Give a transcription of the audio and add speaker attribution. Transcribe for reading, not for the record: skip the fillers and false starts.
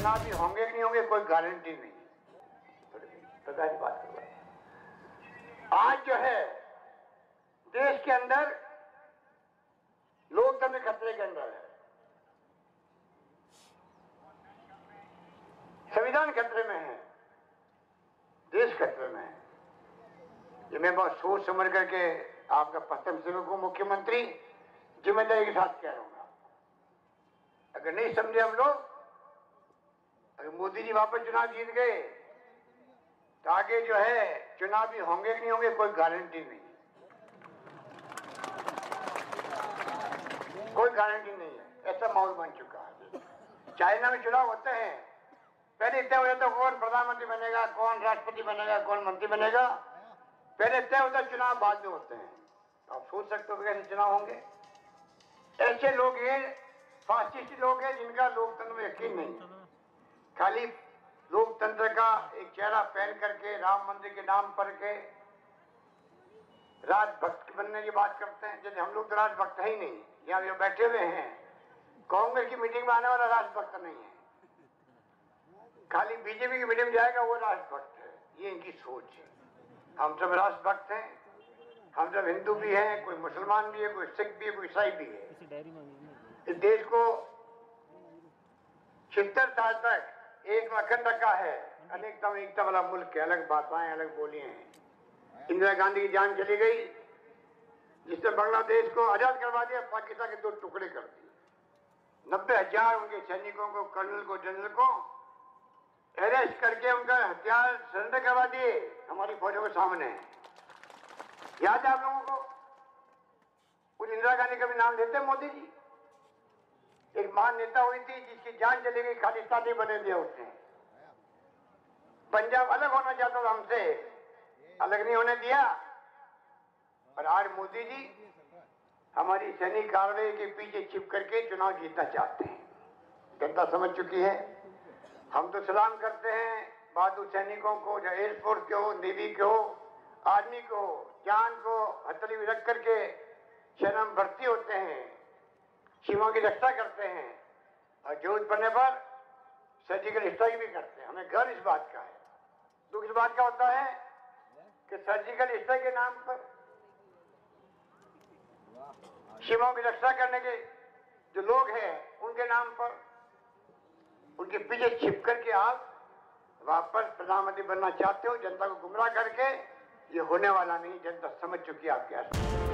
Speaker 1: चुनाव भी होंगे कि नहीं होंगे कोई गारंटी नहीं। प्रकाश बात कर रहे हैं। आज जो है देश के अंदर लोकतंत्र खतरे के अंदर है, संविधान खतरे में है, देश खतरे में है। ये मैं बहुत सोच समझ करके आपका प्रथम सेवक हूं, मुख्यमंत्री जिम्मेदारी के साथ कह रहा हूं। अगर नहीं समझे हम लोग, अगर मोदी जी वापस चुनाव जीत गए तो आगे जो है चुनाव भी होंगे कि नहीं होंगे कोई गारंटी नहीं, कोई गारंटी नहीं है। ऐसा माहौल बन चुका है। चाइना में चुनाव होते हैं, पहले तय हो जाता कौन प्रधानमंत्री बनेगा, कौन राष्ट्रपति बनेगा, कौन मंत्री बनेगा, पहले तय होता चुनाव बाद में होते हैं। आप सोच सकते हो कैसे चुनाव होंगे। ऐसे लोग हैं, फासिस्ट लोग हैं जिनका लोकतंत्र में यकीन नहीं, खाली लोकतंत्र का एक चेहरा पहन करके राम मंदिर के नाम पर के राजभक्त बनने की बात करते हैं। जैसे हम लोग तो राजभक्त है ही नहीं, यहाँ जो बैठे हुए हैं कांग्रेस की मीटिंग में आने वाला राजभक्त नहीं है, खाली बीजेपी की मीटिंग में जाएगा वो राजभक्त है। ये इनकी सोच है। हम सब राष्ट्रभक्त हैं, हम सब हिंदू भी हैं, कोई मुसलमान भी है, कोई सिख भी है, कोई ईसाई भी है। इस देश को 76 साल तक एक अखंड रखा है, अनेकता में एकता वाला मुल्क है, अलग भाषाएं, अलग बोलियां हैं। इंदिरा गांधी की जान चली गई, जिसने बांग्लादेश को आजाद करवा दिया, पाकिस्तान के 2 टुकड़े कर दिए। 90,000 उनके सैनिकों को, कर्नल को, जनरल को अरेस्ट करके उनका हथियार सरेंडर करवा दिए हमारी फौजों के सामने। याद है आप लोगों को? उस इंदिरा गांधी का भी नाम लेते हैं मोदी जी। एक महान नेता हुई थी जिसकी जान चली गई, खालिस्तानी बने दिया उसने। पंजाब अलग होना चाहता था हमसे, अलग नहीं होने दिया। और आज मोदी जी हमारी सैनिक कार्यालय के पीछे छिप करके चुनाव जीतना चाहते हैं। जनता समझ चुकी है। हम तो सलाम करते हैं बहादुर सैनिकों को, चाहे एयरफोर्स के हो, नेवी के हो, आर्मी को, जान को हथेली में रख करके सेना में भर्ती होते हैं, सीमा की रक्षा करते हैं और जरूरत पड़ने पर सर्जिकल स्ट्राइक भी करते हैं। हमें गर्व इस बात का है। दुख इस बात का होता है कि सर्जिकल स्ट्राइक के नाम पर सीमाओं की रक्षा करने के जो लोग हैं उनके नाम पर उनके पीछे छिप करके आप वापस प्रधानमंत्री बनना चाहते हो, जनता को गुमराह करके। ये होने वाला नहीं, जनता समझ चुकी है आपके